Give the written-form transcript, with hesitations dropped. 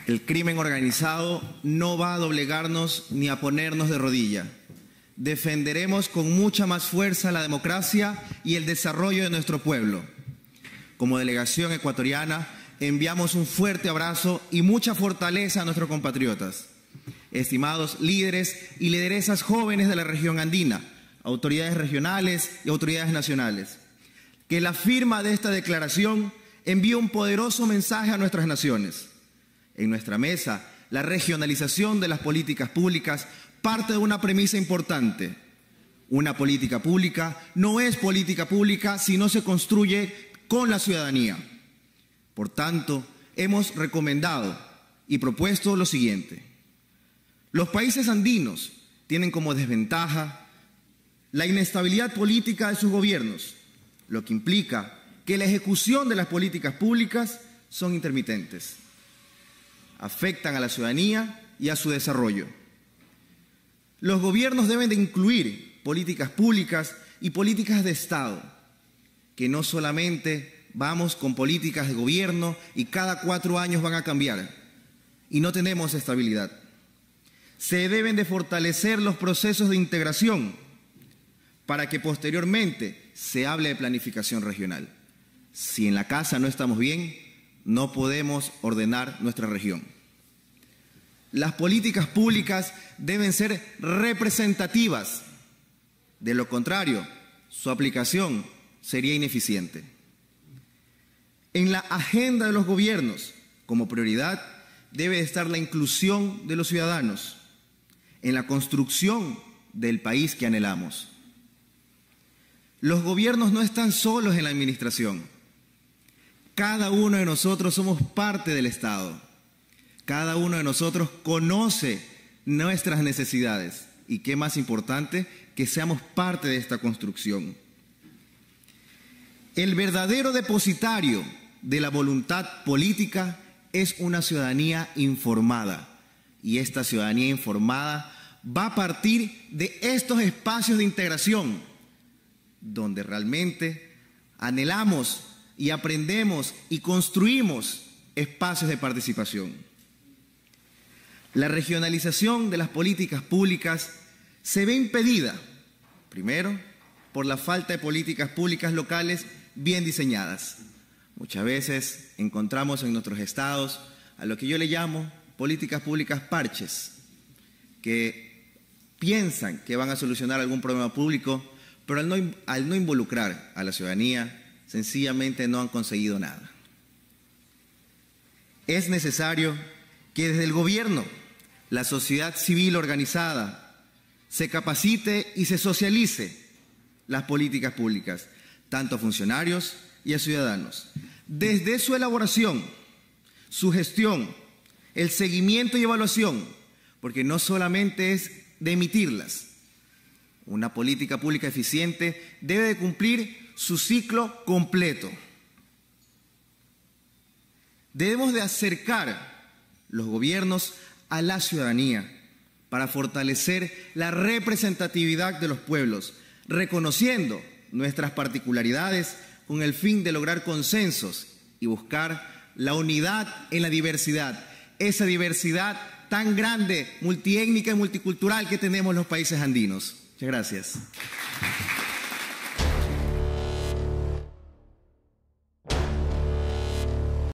El crimen organizado no va a doblegarnos ni a ponernos de rodilla. Defenderemos con mucha más fuerza la democracia y el desarrollo de nuestro pueblo. Como delegación ecuatoriana, enviamos un fuerte abrazo y mucha fortaleza a nuestros compatriotas. Estimados líderes y lideresas jóvenes de la región andina, autoridades regionales y autoridades nacionales, que la firma de esta declaración envía un poderoso mensaje a nuestras naciones. En nuestra mesa, la regionalización de las políticas públicas parte de una premisa importante. Una política pública no es política pública si no se construye con la ciudadanía. Por tanto, hemos recomendado y propuesto lo siguiente. Los países andinos tienen como desventaja la inestabilidad política de sus gobiernos, lo que implica que la ejecución de las políticas públicas son intermitentes. Afectan a la ciudadanía y a su desarrollo. Los gobiernos deben de incluir políticas públicas y políticas de Estado, que no solamente vamos con políticas de gobierno y cada 4 años van a cambiar y no tenemos estabilidad. Se deben de fortalecer los procesos de integración para que posteriormente se hable de planificación regional. Si en la casa no estamos bien, no podemos ordenar nuestra región. Las políticas públicas deben ser representativas. De lo contrario, su aplicación sería ineficiente. En la agenda de los gobiernos, como prioridad, debe estar la inclusión de los ciudadanos en la construcción del país que anhelamos. Los gobiernos no están solos en la administración. Cada uno de nosotros somos parte del Estado. Cada uno de nosotros conoce nuestras necesidades. Y qué más importante, que seamos parte de esta construcción. El verdadero depositario de la voluntad política es una ciudadanía informada. Y esta ciudadanía informada va a partir de estos espacios de integración, donde realmente anhelamos y aprendemos y construimos espacios de participación. La regionalización de las políticas públicas se ve impedida, primero, por la falta de políticas públicas locales bien diseñadas. Muchas veces encontramos en nuestros estados a lo que yo le llamo políticas públicas parches, que piensan que van a solucionar algún problema público, pero al no involucrar a la ciudadanía, sencillamente no han conseguido nada. Es necesario que desde el gobierno, la sociedad civil organizada, se capacite y se socialice las políticas públicas, tanto a funcionarios y a ciudadanos. Desde su elaboración, su gestión, el seguimiento y evaluación, porque no solamente es de emitirlas. Una política pública eficiente debe de cumplir su ciclo completo. Debemos de acercar los gobiernos a la ciudadanía para fortalecer la representatividad de los pueblos, reconociendo nuestras particularidades con el fin de lograr consensos y buscar la unidad en la diversidad, esa diversidad tan grande, multiétnica y multicultural que tenemos los países andinos. Muchas gracias.